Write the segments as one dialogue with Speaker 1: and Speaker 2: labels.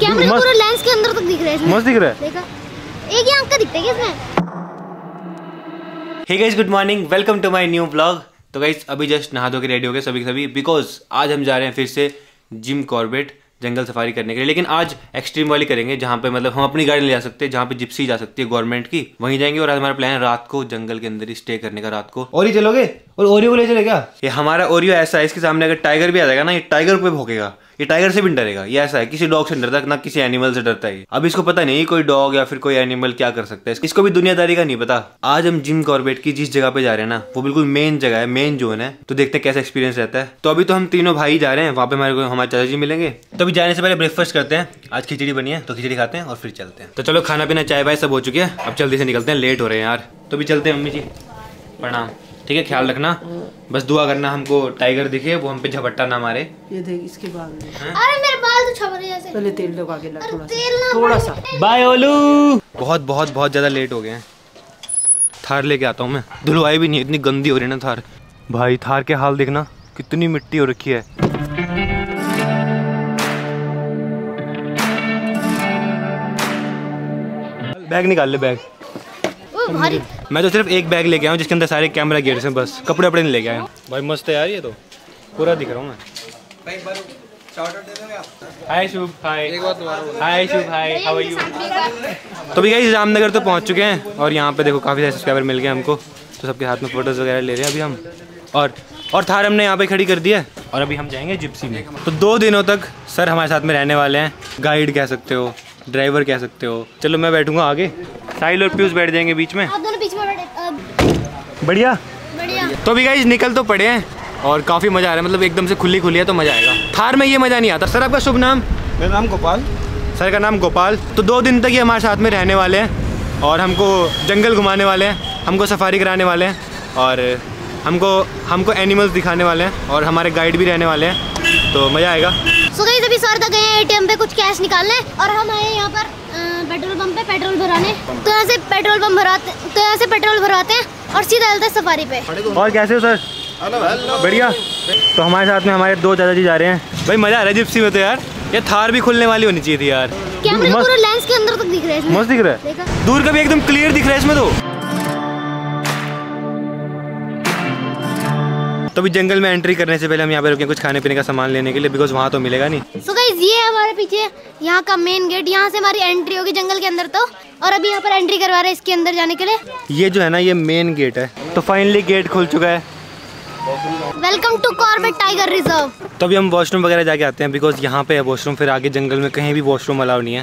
Speaker 1: कैमरे पूरे लेंस के अंदर तक दिख रहा है।
Speaker 2: मस्त दिख रहा है।
Speaker 1: देखा एक ही आंख का दिखता है क्या इसमें?
Speaker 2: Hey guys, good morning, welcome to my new vlog. तो गाइस अभी जस्ट नहा धो के रेडी हो गए सभी बिकॉज आज हम जा रहे हैं फिर से जिम कॉर्बेट जंगल सफारी करने के लिए। लेकिन आज एक्सट्रीम वाली करेंगे, जहाँ पे मतलब हम अपनी गाड़ी ले जा सकते हैं, जहाँ पे जिप्सी जा सकती है गवर्नमेंट की, वहीं जाएंगे। और आज हमारा प्लान है रात को जंगल के अंदर ही स्टे करने का। रात को और ही चलोगे और ओरियो को ले चले क्या? ये हमारा ओरियो ऐसा है, इसके सामने अगर टाइगर भी आ जाएगा ना, ये टाइगर पे भौंकेगा। ये टाइगर से भी डरेगा। ये ऐसा है, किसी डॉग से डरता ना किसी एनिमल से डरता है। अब इसको पता नहीं कोई डॉग या फिर कोई एनिमल क्या कर सकता है, इसको भी दुनियादारी का नहीं पता। आज हम जिम कॉर्बेट की जिस जगह पे जा रहे हैं ना, वो बिल्कुल मेन जगह है, मेन जोन है। तो देखते हैं कैसा एक्सपीरियंस रहता है। तो अभी तो हम तीनों भाई जा रहे हैं, वहाँ पे हमारे चाचा जी मिलेंगे। तो अभी जाने से पहले ब्रेकफास्ट करते हैं। आज खिचड़ी बनी है तो खिचड़ी खाते हैं और फिर चलते हैं। तो चलो, खाना पीना चाय वाय सब हो चुकी है, अब जल्दी से निकलते हैं, लेट हो रहे हैं यार। तो अभी चलते हैं। मम्मी जी प्रणाम। ठीक है, ख्याल रखना, बस दुआ करना हमको टाइगर दिखे, वो हम पे झपट्टा ना मारे।
Speaker 3: ये देख इसके बाल में।
Speaker 1: अरे मेरे बाल तो छप रहे हैं ऐसे।
Speaker 3: पहले तेल लगा के ला थोड़ा सा।
Speaker 2: बाय ओलू। बहुत बहुत बहुत ज्यादा लेट हो गए हैं। थार लेके आता हूँ मैं, धुलवाई भी नहीं, इतनी गंदी हो रही है ना थार। भाई थार के हाल देखना, कितनी मिट्टी हो रखी है। बैग निकाल ले, बैग।
Speaker 1: भारी।
Speaker 2: मैं तो सिर्फ एक बैग लेके आया हूँ जिसके अंदर सारे कैमरा गियर्स हैं, बस कपड़े वपड़े नहीं लेके आया हूँ। भाई मस्त है यार, ये तो पूरा दिख रहा हूँ मैं। Hi Shubh, hi hi Shubh, hi how are you. तो भी गाइस रामनगर तो पहुँच चुके हैं और यहाँ पे देखो काफ़ी सारे सब्सक्राइबर मिल गए हमको। तो सबके हाथ में फोटोज़ वगैरह ले रहे हैं अभी हम। और थार हमने यहाँ पे खड़ी कर दी है और अभी हम जाएंगे जिप्सी में। तो 2 दिनों तक सर हमारे साथ में रहने वाले हैं। गाइड कह सकते हो, ड्राइवर कह सकते हो। चलो मैं बैठूंगा आगे, साहिल और पीयूष बैठ जाएंगे बीच में।
Speaker 1: आप दोनों बीच में बैठे।
Speaker 2: बढ़िया
Speaker 1: बढ़िया।
Speaker 2: तो भी गाइस निकल तो पड़े हैं और काफ़ी मज़ा आ रहा है, मतलब एकदम से खुली है तो मज़ा आएगा। थार में ये मज़ा नहीं आता। सर आपका शुभ नाम?
Speaker 4: मेरा नाम गोपाल।
Speaker 2: सर का नाम गोपाल। तो 2 दिन तक ये हमारे साथ में रहने वाले हैं और हमको जंगल घुमाने वाले हैं, हमको सफारी कराने वाले हैं और हमको एनिमल्स दिखाने वाले हैं और हमारे गाइड भी रहने वाले हैं। तो मज़ा आएगा।
Speaker 1: सो गाइस अभी सर तक गए हैं एटीएम पे कुछ कैश निकालने और हम आए यहाँ पर पेट्रोल पंप पे पेट्रोल भराने। तो यहाँ से पेट्रोल भरवाते हैं और सीधा चलते हैं सफारी पे।
Speaker 2: और कैसे हो सर? बढ़िया। तो हमारे साथ में हमारे 2 चाचा जी जा रहे हैं। भाई मज़ा आ रहा है जिप्सी में तो यार। ये थार भी खुलने वाली होनी चाहिए थी यार।
Speaker 1: कैमरे पूरे लेंस के अंदर तक दिख रहे हैं।
Speaker 2: मस्त दिख रहा है, दूर का भी एकदम क्लियर दिख रहा है इसमें तो। तो अभी जंगल में एंट्री करने से पहले हम यहाँ पे रुके कुछ खाने पीने का सामान लेने के लिए, बिकॉज वहाँ तो मिलेगा नहीं।
Speaker 1: सो गाइस ये है हमारे पीछे यहाँ का मेन गेट, यहाँ से हमारी एंट्री होगी जंगल के अंदर। तो और अभी यहाँ पर एंट्री करवा रहे हैं इसके अंदर जाने के लिए।
Speaker 2: ये जो है ना, ये मेन गेट है। तो फाइनली गेट खुल चुका है।
Speaker 1: Welcome to Corbett tiger reserve.
Speaker 2: तो अभी हम वॉशरूम वगैरह जाके आते हैं, बिकॉज यहाँ पे है वॉशरूम, फिर आगे जंगल में कहीं भी वॉशरूम अलाउ नहीं है।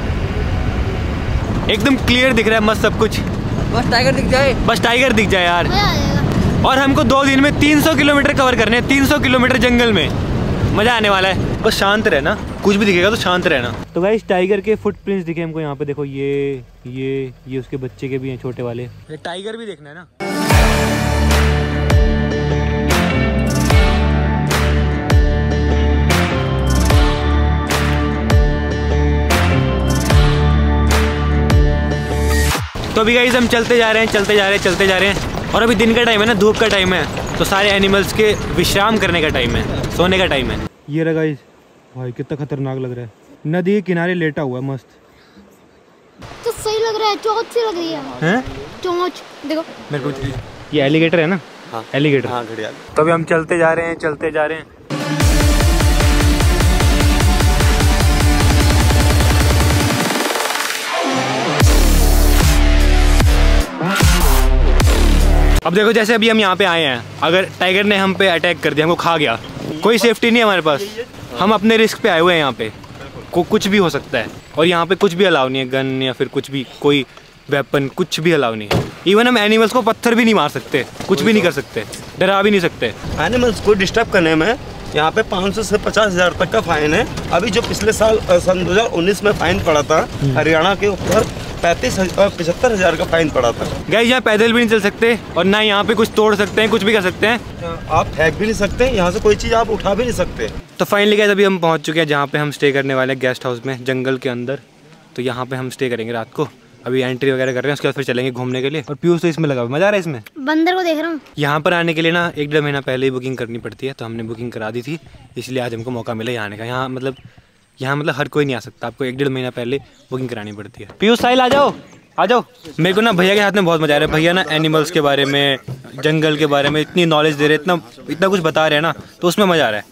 Speaker 2: एकदम क्लियर दिख रहा है, मस्त सब कुछ।
Speaker 3: बस टाइगर दिख जाए,
Speaker 2: बस टाइगर दिख जाए यार। और हमको 2 दिन में 300 किलोमीटर कवर करने हैं, 300 किलोमीटर जंगल में। मजा आने वाला है। बस शांत रहना, कुछ भी दिखेगा तो शांत रहना। तो गाइस टाइगर के फुटप्रिंट्स दिखे हमको यहाँ पे, देखो ये उसके बच्चे के भी हैं छोटे वाले। ये टाइगर भी देखना है ना। तो अभी गाइस हम चलते जा रहे हैं और अभी दिन का टाइम है ना, धूप का टाइम है। तो सारे एनिमल्स के विश्राम करने का टाइम है, सोने का टाइम है। ये रहा गाइस, भाई कितना खतरनाक लग रहा है। नदी के किनारे लेटा हुआ है, मस्त।
Speaker 1: तो सही लग रहा है, चोंच सी लग रही है। चोंच देखो
Speaker 2: मेरे को। ये एलिगेटर है ना? हाँ एलिगेटर। हाँ घड़ियाल। तो अभी हम चलते जा रहे हैं। अब देखो जैसे अभी हम यहाँ पे आए हैं, अगर टाइगर ने हम पे अटैक कर दिया, हमको खा गया, कोई सेफ्टी नहीं है हमारे पास। हम अपने रिस्क पे आए हुए हैं यहाँ पे, कुछ भी हो सकता है। और यहाँ पे कुछ भी अलाउ नहीं है, गन या फिर कुछ भी, कोई वेपन कुछ भी अलाउ नहीं है। इवन हम एनिमल्स को पत्थर भी नहीं मार सकते, कुछ भी नहीं कर सकते, डरा भी नहीं सकते।
Speaker 4: एनिमल्स को डिस्टर्ब करने में यहाँ पे 500 से 50,000 तक का फाइन है। अभी जो पिछले साल सन 2019 में फाइन पड़ा था हरियाणा के ऊपर, 75,000 का फाइन पड़ा था।
Speaker 2: गाइस यहाँ पैदल भी नहीं चल सकते और ना यहाँ पे कुछ तोड़ सकते हैं, कुछ भी कर सकते हैं।
Speaker 4: आप फेंक भी नहीं सकते, यहाँ से कोई चीज़ आप उठा भी नहीं सकते।
Speaker 2: तो फाइनली गाइस अभी हम पहुँच चुके हैं जहाँ पे हम स्टे करने वाले हैं, गेस्ट हाउस में जंगल के अंदर। तो यहाँ पे हम स्टे करेंगे रात को। अभी एंट्री वगैरह कर रहे हैं, उसके बाद फिर चलेंगे घूमने के लिए। और पीयूष तो इसमें लगा, मजा आ रहा है इसमें।
Speaker 1: बंदर को देख रहा हूँ।
Speaker 2: यहाँ पर आने के लिए ना 1-1.5 महीना पहले ही बुकिंग करनी पड़ती है, तो हमने बुकिंग करा दी थी, इसलिए आज हमको मौका मिला यहाँ आने का। यहाँ मतलब यहाँ मतलब हर कोई नहीं आ सकता, आपको 1-1.5 महीना पहले बुकिंग करानी पड़ती है। पीयूष साहिल आ जाओ आ जाओ। मेरे को ना भैया के हाथ में बहुत मजा आ रहा है। भैया ना एनिमल्स के बारे में, जंगल के बारे में इतनी नॉलेज दे रहे हैं, इतना कुछ बता रहे हैं ना, तो उसमें मजा आ रहा है।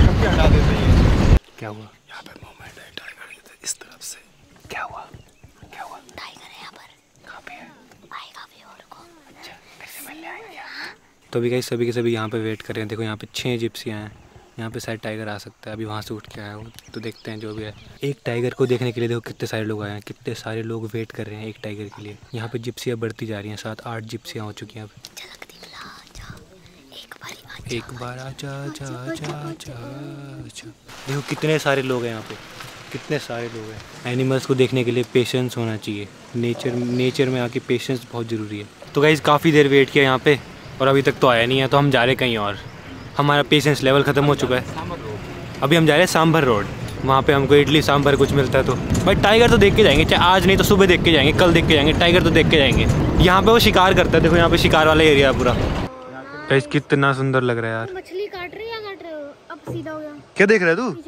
Speaker 2: क्या हुआ? यहाँ पे मूवमेंट है टाइगर इस तरफ से। क्या हुआ? क्या हुआ? टाइगर है यहाँ पर। कहाँ पे है? आएगा भी और को। अच्छा, फिर से मिलने आएंगे। तो अभी सभी के सभी यहाँ पे वेट कर रहे हैं। देखो यहाँ पे 6 जिप्सियाँ हैं। यहाँ पे शायद टाइगर आ सकता है, अभी वहाँ से उठ के आया हूँ, तो देखते हैं जो भी है। एक टाइगर को देखने के लिए देखो कितने सारे लोग आए हैं, कितने सारे लोग वेट कर रहे हैं एक टाइगर के लिए। यहाँ पे जिप्सियाँ बढ़ती जा रही हैं, 7-8 जिप्सियाँ हो चुकी हैं अब। एक बार आजा जा जा जा। देखो कितने सारे लोग हैं यहाँ पे, कितने सारे लोग हैं। एनिमल्स को देखने के लिए पेशेंस होना चाहिए। नेचर में आके पेशेंस बहुत ज़रूरी है। तो गाइस काफ़ी देर वेट किया यहाँ पे और अभी तक तो आया नहीं है, तो हम जा रहे कहीं और। हमारा पेशेंस लेवल ख़त्म हो चुका है। अभी हम जा रहे हैं सांभर रोड, वहाँ पे हमको इडली सांभर कुछ मिलता है। तो भाई टाइगर तो देख के जाएंगे, चाहे आज नहीं तो सुबह देख के जाएंगे, कल देख के जाएंगे, टाइगर तो देख के जाएंगे। यहाँ पे वो शिकार करता है, देखो यहाँ पे शिकार वाला एरिया है पूरा। गाइस कितना सुंदर लग रहा है यार।
Speaker 1: मछली काट रही है या काट रहे हो? अब सीधा हो गया।
Speaker 2: क्या देख रहा है तू?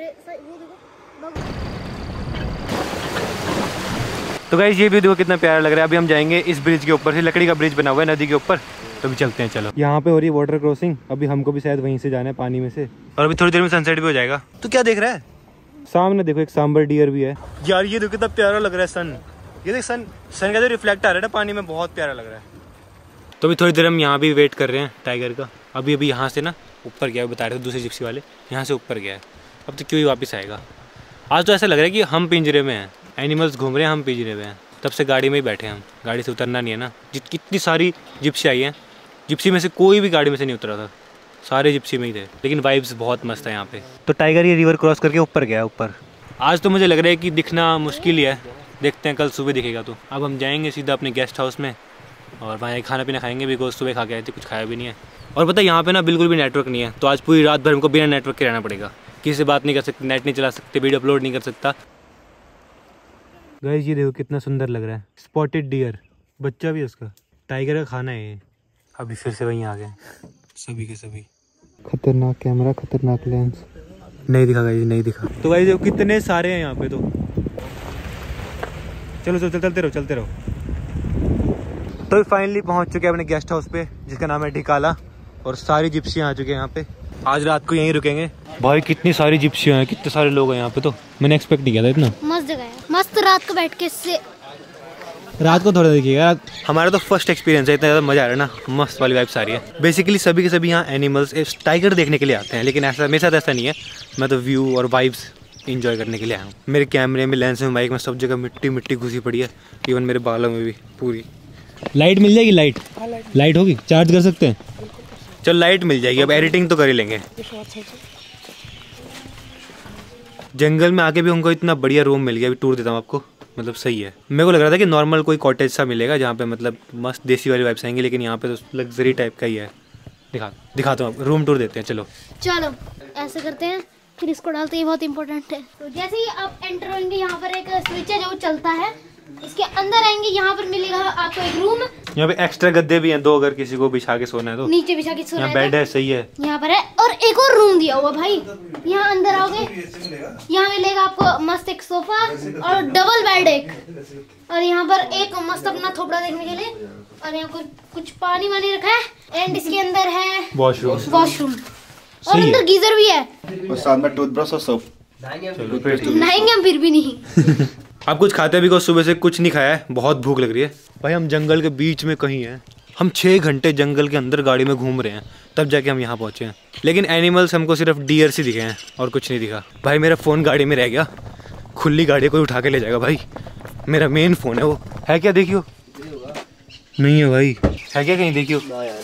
Speaker 2: तो गाइस ये भी देखो कितना प्यारा लग रहा है। अभी हम जाएंगे इस ब्रिज के ऊपर से, लकड़ी का ब्रिज बना हुआ है नदी के ऊपर, तो अभी चलते हैं। चलो यहाँ पे हो रही है वाटर क्रॉसिंग, अभी हमको भी शायद वहीं से जाना है पानी में से, और अभी थोड़ी देर में सनसेट भी हो जाएगा। तो क्या देख रहा है? सामने देखो एक सांबर डियर भी है यार। ये देखो कितना प्यारा लग रहा है सन। ये देख सन का जो रिफ्लेक्ट आ रहा है ना पानी में, बहुत प्यारा लग रहा है। तो अभी थोड़ी देर हम यहाँ भी वेट कर रहे हैं टाइगर का। अभी यहाँ से ना ऊपर गया, बता रहे थे दूसरे जिप्सी वाले, यहाँ से ऊपर गया है। अब तो क्यों ही वापस आएगा। आज तो ऐसा लग रहा है कि हम पिंजरे में हैं, एनिमल्स घूम रहे हैं, हम पिंजरे में हैं। तब से गाड़ी में ही बैठे हैं हम, गाड़ी से उतरना नहीं है ना। कितनी सारी जिप्सी आई हैं, जिप्सी में से कोई भी गाड़ी में से नहीं उतरा था, सारे जिप्सी में ही थे। लेकिन वाइब्स बहुत मस्त है यहाँ पे। तो टाइगर ये रिवर क्रॉस करके ऊपर गया ऊपर। आज तो मुझे लग रहा है कि दिखना मुश्किल ही है, देखते हैं कल सुबह दिखेगा। तो अब हम जाएंगे सीधा अपने गेस्ट हाउस में और वहाँ खाना पीना खाएंगे, बिकॉज सुबह खा के आए थे, कुछ खाया भी नहीं है। और पता है यहाँ पे ना बिल्कुल भी नेटवर्क नहीं है, तो आज पूरी रात भर हमको बिना नेटवर्क के रहना पड़ेगा। किसी से बात नहीं कर सकते, नेट नहीं चला सकते, वीडियो अपलोड नहीं कर सकता। गाइस ये देखो कितना सुंदर लग रहा है, स्पॉटेड डियर, बच्चा भी है उसका। टाइगर का खाना है ये। अभी फिर से वहीं आ गए सभी के सभी। खतरनाक कैमरा, खतरनाक लेंस, नहीं दिखा गाइस, नहीं दिखा। तो गाइस देखो कितने सारे हैं यहाँ पे। तो चलो चलते रहो। तो फाइनली पहुंच चुके हैं अपने गेस्ट हाउस पे, जिसका नाम है ढिकाला, और सारी जिप्सियाँ आ चुके हैं यहाँ पे। आज रात को यहीं रुकेंगे। भाई कितनी सारी जिप्सियाँ हैं, कितने सारे लोग हैं यहाँ पे। तो मैंने एक्सपेक्ट नहीं किया था इतना
Speaker 1: मस्त जगह है, मस्त रात को बैठ के इससे
Speaker 2: रात को थोड़ा देखिएगा। हमारा तो फर्स्ट एक्सपीरियंस है, इतना ज़्यादा मज़ा आ रहा है ना, मस्त वाली वाइब्स आ रही है। बेसिकली सभी के सभी यहाँ एनिमल्स टाइगर देखने के लिए आते हैं, लेकिन ऐसा मेरे साथ ऐसा नहीं है। मैं तो व्यू और वाइब्स इंजॉय करने के लिए आया हूँ। मेरे कैमरे में, लेंस में, बाइक में, सब जगह मिट्टी घुसी पड़ी है, इवन मेरे बालों में भी पूरी। लाइट मिल जाएगी? लाइट होगी, चार्ज कर सकते हैं। चलो लाइट मिल जाएगी, अब एडिटिंग तो कर ही लेंगे। जंगल में आके भी उनको इतना बढ़िया रूम मिल गया। अभी टूर देता हूँ आपको, मतलब सही है। मेरे को लग रहा था कि नॉर्मल कोई कॉटेज सा मिलेगा जहाँ पे मतलब मस्त देसी वाली वाइब्स आएंगी, लेकिन यहाँ पे तो लग्जरी टाइप का ही है। दिखाता हूँ, रूम टूर देते हैं। चलो
Speaker 1: ऐसे करते हैं, फिर इसको डालते हैं, बहुत इंपॉर्टेंट है। तो जैसे ही आप एंटर होंगे, यहाँ पर एक स्विच है जो चलता है, इसके अंदर आएंगे, यहाँ पर मिलेगा आपको एक रूम। यहाँ पे एक्स्ट्रा गद्दे भी हैं 2, अगर किसी को बिछा के सोना है तो। नीचे बिछा के सोना है, बेड है, सही है। यहाँ पर है, और एक और रूम दिया हुआ भाई। यहाँ अंदर आओगे, यहाँ मिलेगा आपको मस्त एक सोफा और डबल बेड एक, और यहाँ पर एक मस्त अपना थोपड़ा देखने के लिए, और यहाँ पर कुछ पानी वानी रखा है, एंड इसके अंदर है वॉशरूम, और अंदर गीजर भी है,
Speaker 4: और साथ में टूथब्रश और सोप।
Speaker 1: नहाएंगे हम फिर भी नहीं।
Speaker 2: आप कुछ खाते हैं? बिकॉज सुबह से कुछ नहीं खाया है, बहुत भूख लग रही है। भाई हम जंगल के बीच में कहीं हैं, हम 6 घंटे जंगल के अंदर गाड़ी में घूम रहे हैं, तब जाके हम यहाँ पहुँचे हैं। लेकिन एनिमल्स हमको सिर्फ डियर से दिखे हैं और कुछ नहीं दिखा। भाई मेरा फ़ोन गाड़ी में रह गया, खुली गाड़ी कोई उठा के ले जाएगा। भाई मेरा मेन फ़ोन है, वो है क्या? देखियो, नहीं है भाई, है क्या कहीं? देखियो।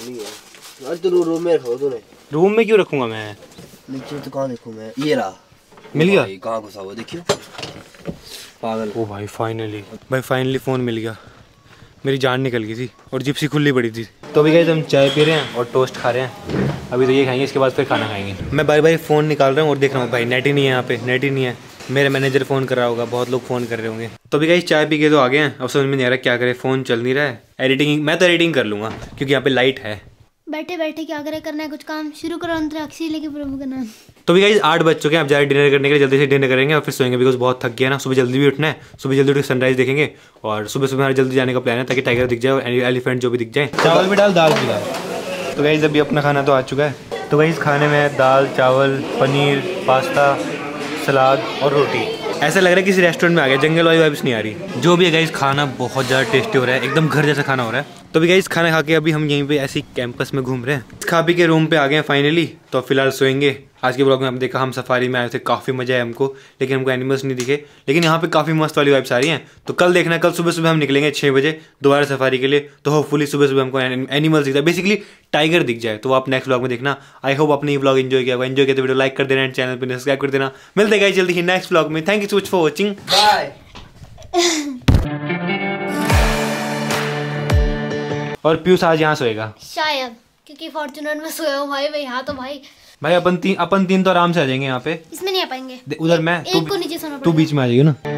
Speaker 2: रूम में क्यों रखूँगा मैं?
Speaker 3: नीचे तो कहाँ देखूँ मैं? ये रहा,
Speaker 2: मिल गया।
Speaker 3: कहाँ घुसा हुआ देखियो, पागल।
Speaker 2: ओ भाई फाइनली फ़ोन मिल गया। मेरी जान निकल गई थी और जिप्सी खुली पड़ी थी। तो अभी गाइस हम चाय पी रहे हैं और टोस्ट खा रहे हैं। अभी तो ये खाएंगे, इसके बाद फिर खाना खाएंगे। मैं बारी फ़ोन निकाल रहा हूँ और देख रहा हूँ भाई नेट ही नहीं है, यहाँ पे नेट ही नहीं है। मेरे मैनेजर फ़ोन कर रहा होगा, बहुत लोग फ़ोन कर रहे होंगे। तो अभी गाइस चाय पी के तो आ गए हैं, अब समझ में नहीं आ रहा क्या करें, फ़ोन चल नहीं रहा है। एडिटिंग मैं तो एडिटिंग कर लूँगा क्योंकि यहाँ पे लाइट है,
Speaker 1: बैठे बैठे क्या करे, करना है कुछ काम, शुरू करो अंतराक्षरी लेके प्रभु का नाम।
Speaker 2: तो भी गाइस 8 बज चुके हैं, अब जा रहे डिनर करने के लिए, जल्दी से डिनर करेंगे और फिर सोएंगे बिकॉज बहुत थक गया ना। सुबह जल्दी भी उठना है, सुबह जल्दी उठ के सनराइज देखेंगे और सुबह सुबह हमारे जल्दी जाने का प्लान है ताकि टाइगर दिख जाए और एलिफेंट जो भी दिख जाए। चावल भी डाल, दाल भी डाल। तो गाइस अभी अपना खाना तो आ चुका है। तो गाइस खाने में दाल, चावल, पनीर, पास्ता, सलाद और रोटी। ऐसा लग रहा है किसी रेस्टोरेंट में आ गया, जंगल वाली वाइब्स नहीं आ रही। जो भी है गाइस खाना बहुत ज़्यादा टेस्टी हो रहा है, एकदम घर जैसा खाना हो रहा है। तो भी गाइस खाना खा के अभी हम यहीं पे ऐसे कैंपस में घूम रहे हैं। खा पी के रूम पे आ गए हैं फाइनली। तो फिलहाल सोएंगे। आज के ब्लॉग में हम देखा हम सफारी में आए थे, काफ़ी मजा आया हमको, लेकिन हमको एनिमल्स नहीं दिखे, लेकिन यहाँ पे काफ़ी मस्त वाली वाइब्स आ रही हैं। तो कल देखना, कल सुबह सुबह हम निकलेंगे 6 बजे दोबारा सफारी के लिए। तो होपफुली सुबह सुबह हमको एनिमल्स दिख जाए, बेसिकली टाइगर दिख जाए। तो आप नेक्स्ट ब्लॉग में देखना। आई होप आपने ये ब्लॉग एंजॉय किया होगा। एंजॉय किया तो वीडियो लाइक कर देना एंड चैनल पर सब्सक्राइब कर देना। मिलते हैं जल्दी ही नेक्स्ट ब्लॉग में। Thank you so much for watching, bye. और पीयूष आज यहाँ सोएगा
Speaker 1: शायद, क्योंकि फॉर्च्यूनर में सोया हूँ भाई। यहाँ तो भाई
Speaker 2: अपन तीन तो आराम से आ जाएंगे यहाँ पे।
Speaker 1: इसमें नहीं आ पाएंगे,
Speaker 2: उधर मैं
Speaker 1: एक को नीचे सोना
Speaker 2: तू बीच में आ जाएगी ना।